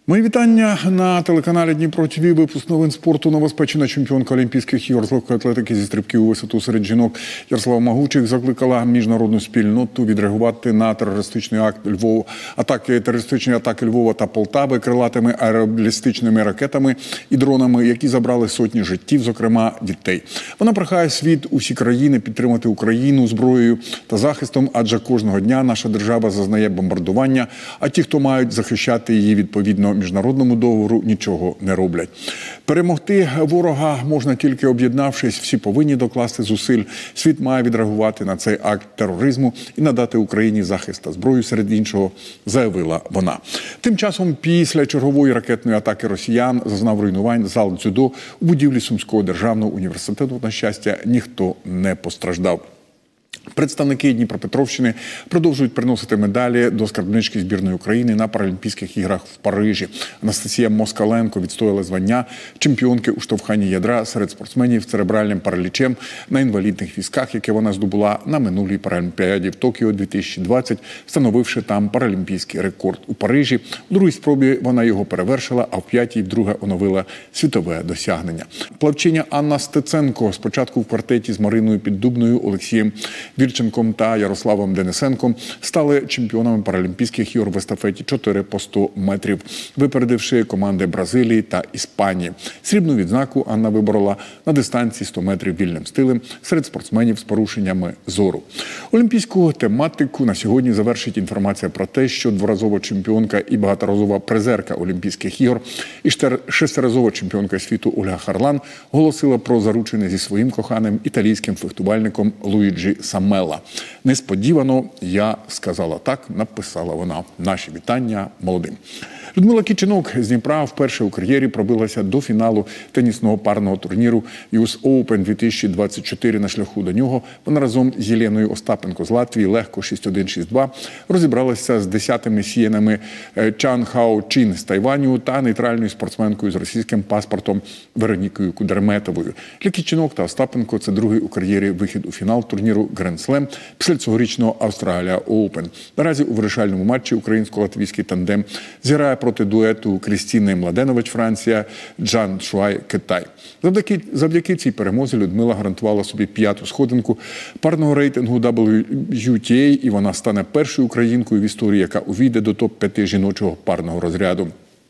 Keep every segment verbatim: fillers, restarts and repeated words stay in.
Мої вітання на телеканалі Дніпро ТВ. Випуск новин спорту. Новоспечена чемпіонка Олімпійських ігор з легкої атлетики зі стрибків у висоту серед жінок Ярослава Магучих закликала міжнародну спільноту відреагувати на терористичний акт Львова, атаки терористичні атаки Львова та Полтави крилатими аеробалістичними ракетами і дронами, які забрали сотні життів, зокрема дітей. Вона прохає світ, усі країни підтримати Україну зброєю та захистом, адже кожного дня наша держава зазнає бомбардування, а ті, хто мають захищати її відповідно міжнародному договору, нічого не роблять. Перемогти ворога можна тільки об'єднавшись, всі повинні докласти зусиль. Світ має відреагувати на цей акт тероризму і надати Україні захист та зброю, серед іншого, заявила вона. Тим часом, після чергової ракетної атаки росіян зазнав руйнувань зал дзюдо у будівлі Сумського державного університету. На щастя, ніхто не постраждав. Представники Дніпропетровщини продовжують приносити медалі до скарбнички збірної України на Паралімпійських іграх в Парижі. Анастасія Москаленко відстояла звання чемпіонки у штовханні ядра серед спортсменів з церебральним паралічем на інвалідних візках, яке вона здобула на минулій Паралімпіаді в Токіо дві тисячі двадцять, встановивши там паралімпійський рекорд. У Парижі у другій спробі вона його перевершила, а в п'ятій вдруге оновила світове досягнення. Плавчиня Анна Стеценко спочатку в квартеті з Мариною Піддубною, Олексієм Вірченком та Ярославом Денисенком стали чемпіонами Паралімпійських ігор в естафеті чотири по сто метрів, випередивши команди Бразилії та Іспанії. Срібну відзнаку Анна виборола на дистанції сто метрів вільним стилем серед спортсменів з порушеннями зору. Олімпійську тематику на сьогодні завершить інформація про те, що дворазова чемпіонка і багаторазова призерка Олімпійських ігор і шестиразова чемпіонка світу Ольга Харлан оголосила про заручення зі своїм коханим італійським фехтувальником Луїджі Самела. Несподівано я сказала так, написала вона. Наші вітання молодим. Людмила Кіченок з Дніпра вперше у кар'єрі пробилася до фіналу тенісного парного турніру ю ес Оупен дві тисячі двадцять чотири. На шляху до нього вона разом з Єленою Остапенко з Латвії легко шість один - шість два розібралася з десятими сіянами Чан Хао Чин з Тайваню та нейтральною спортсменкою з російським паспортом Веронікою Кудерметовою. Для Кіченок та Остапенко це другий у кар'єрі вихід у фінал турніру Гранд Слем після цьогорічного Австралія Оупен. Наразі у вирішальному матчі українсько-латвійський тандем зіграє проти дуету Крістіни Младенович Франція, Джан Шуай Китай. Завдяки, завдяки цій перемозі Людмила гарантувала собі п'яту сходинку парного рейтингу дабл ю ті ей, і вона стане першою українкою в історії, яка увійде до топ п'яти жіночого парного розряду.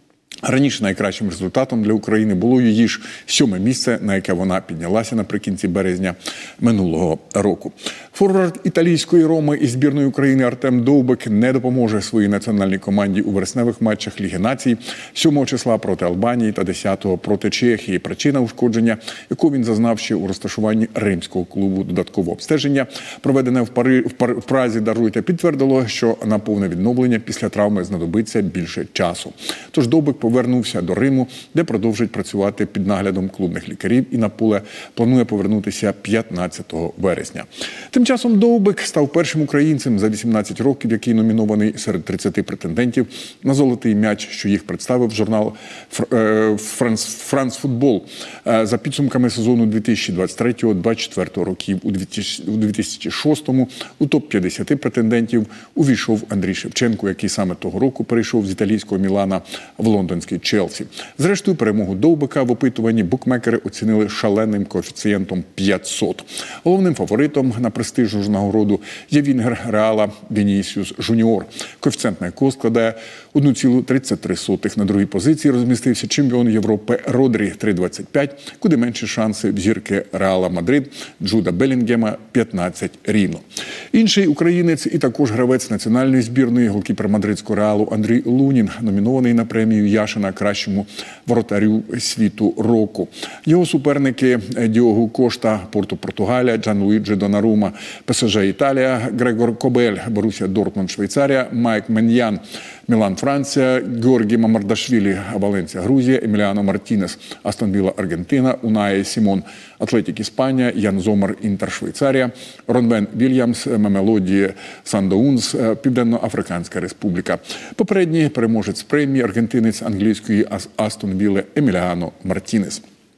Раніше найкращим результатом для України було її ж сьоме місце, на яке вона піднялася наприкінці березня минулого року. Форвард італійської Роми і збірної України Артем Довбик не допоможе своїй національній команді у вересневих матчах Ліги націй сьомого числа проти Албанії та десятого проти Чехії. Причина ушкодження, яку він зазнав ще у розташуванні римського клубу. Додаткове обстеження, проведене в, Пари... в, Пар... в Празі, даруйте, підтвердило, що на повне відновлення після травми знадобиться більше часу. Тож Довбик повернувся до Риму, де продовжить працювати під наглядом клубних лікарів, і на поле планує повернутися п'ятнадцятого вересня. Тим часом Довбик став першим українцем за вісімнадцять років, який номінований серед тридцяти претендентів на золотий м'яч, що їх представив журнал «Франс Футбол». За підсумками сезону дві тисячі двадцять третього - двадцять четвертого років. У дві тисячі шостому у топ п'ятдесят претендентів увійшов Андрій Шевченко, який саме того року перейшов з італійського Мілана в лондонський Челсі. Зрештою, перемогу Довбика в опитуванні букмекери оцінили шаленим коефіцієнтом п'ятсот. Головним фаворитом на престижну ж нагороду є вінгер Реала Вінісіус Жуніор, коефіцієнт на якого складає одна ціла тридцять три сотих. На другій позиції розмістився чемпіон Європи Родрі три двадцять п'ять, куди менші шанси в зірки Реала Мадрид Джуда Белінгема п'ятнадцять рівно. Інший українець і також гравець національної збірної, голкіпер мадридського Реалу Андрій Лунін, номінований на премію Яшина кращому воротарю світу року. Його суперники Діогу Кошта, Порту Португалія, Джанлуїджі Донарума, пе ес же Італія, Грегор Кобель, Борусія Дортмунд Швейцарія, Майк Меньян, Мілан Франція, Георгій Мамардашвілі, Валенсія Грузія, Еміліано Мартінес, Астон Вілла Аргентина, Унай Сімон, Атлетік Іспанія, Ян Зомер Інтер Швейцарія, Ронбен Вільямс, Мемелоді Сандоунс, Південно-Африканська Республіка. Попередній переможець премії аргентинець англійської Астон Вілли Еміліано Мартінес.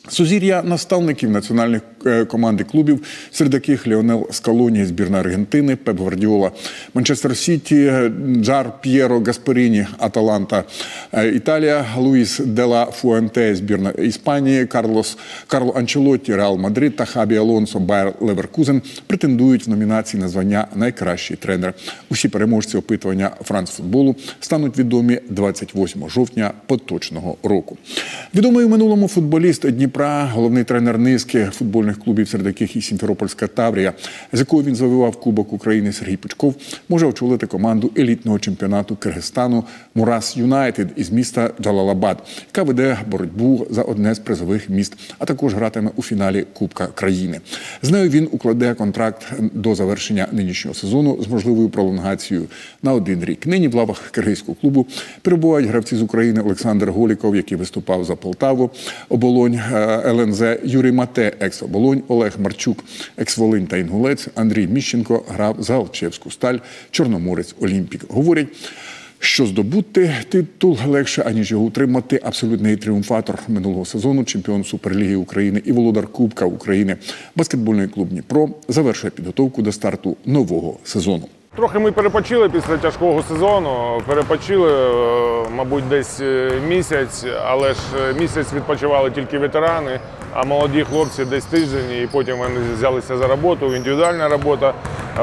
Сузір'я наставників національних команд і клубів, серед яких Ліонел Скалоні, збірна Аргентини, Пеп Гвардіола, Манчестер Сіті, Джар П'єро Гасперіні, Аталанта, Італія, Луїс де ла Фуенте, збірна Іспанії, Карлос, Карло Анчелотті, Реал Мадрид та Хабі Алонсо, Байер Леверкузен претендують в номінації на звання «Найкращий тренер». Усі переможці опитування «Францфутболу» стануть відомі двадцять восьмого жовтня поточного року. Відомий у минулому футболіст Дніпра, головний тренер низки футбольних клубів, серед яких і Сімферопольська Таврія, з якою він завоював Кубок України, Сергій Пучков, може очолити команду елітного чемпіонату Киргизстану «Мурас Юнайтед» із міста Джалалабад, яка веде боротьбу за одне з призових міст, а також гратиме у фіналі Кубка країни. З нею він укладе контракт до завершення нинішнього сезону з можливою пролонгацією на один рік. Нині в лавах киргизького клубу перебувають гравці з України Олександр Голіков, який виступав за Полтаву, Оболонь, Ел Ен Зет, Юрій Мате, екс-Оболонь, Олег Марчук, екс-Волинь та Інгулець, Андрій Міщенко грав за Алчевську Сталь, Чорноморець, Олімпік. Говорять, що здобути титул легше, аніж його утримати. Абсолютний тріумфатор минулого сезону, чемпіон Суперліги України і володар Кубка України, баскетбольний клуб «Дніпро» завершує підготовку до старту нового сезону. Трохи ми перепочили після тяжкого сезону, перепочили, мабуть, десь місяць, але ж місяць відпочивали тільки ветерани, а молоді хлопці десь тиждень, і потім вони взялися за роботу, індивідуальна робота,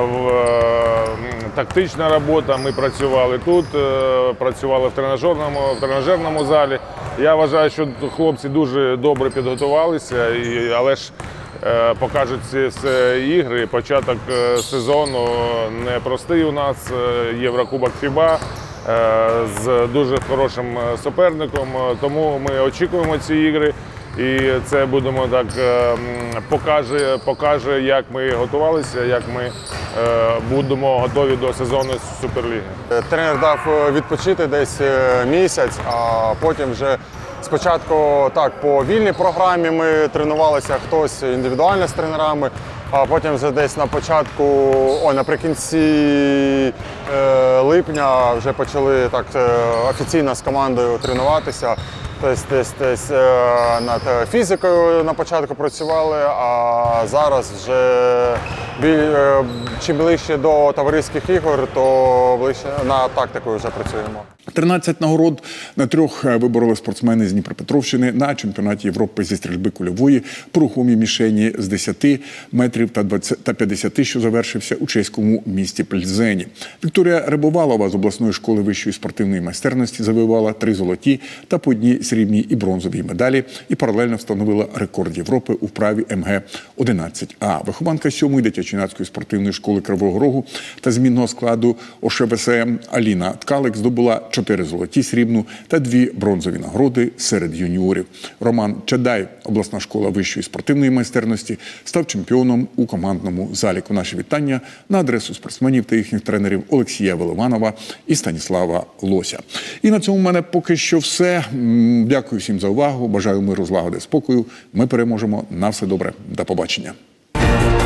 тактична робота. Ми працювали тут, працювали в тренажерному, в тренажерному залі. Я вважаю, що хлопці дуже добре підготувалися, але ж покажуть ці ігри. Початок сезону непростий у нас, Єврокубок ФІБА з дуже хорошим суперником, тому ми очікуємо ці ігри. І це, будемо так, покаже, покаже, як ми готувалися, як ми будемо готові до сезону Суперліги. Тренер дав відпочити десь місяць, а потім вже спочатку так, по вільній програмі ми тренувалися, хтось індивідуально з тренерами, а потім вже десь на початку, о, наприкінці е, липня вже почали так офіційно з командою тренуватися. Тобто десь, десь над фізикою на початку працювали, а зараз вже чим ближче до товариських ігор, то ближче на тактику вже працюємо. тринадцять нагород на трьох вибороли спортсмени з Дніпропетровщини на чемпіонаті Європи зі стрільби кульової по рухомій мішені з десяти метрів та п'ятдесяти, що завершився у чеському місті Пльзені. Вікторія Рибовалова з обласної школи вищої спортивної майстерності завоювала три золоті та по одній срібній і бронзовій медалі і паралельно встановила рекорд Європи у вправі Ем Ге одинадцять А. Вихованка сьомої дитячо-юнацької спортивної школи Кривого Рогу та змінного складу О Ше Бе Се Аліна Ткалик здобула чотири золоті, срібну та дві бронзові нагороди серед юніорів. Роман Чадай, обласна школа вищої спортивної майстерності, став чемпіоном у командному заліку. Наші вітання на адресу спортсменів та їхніх тренерів Олексія Веливанова і Станіслава Лося. І на цьому в мене поки що все. Дякую всім за увагу. Бажаю миру, злагоди, спокою. Ми переможемо. На все добре. До побачення.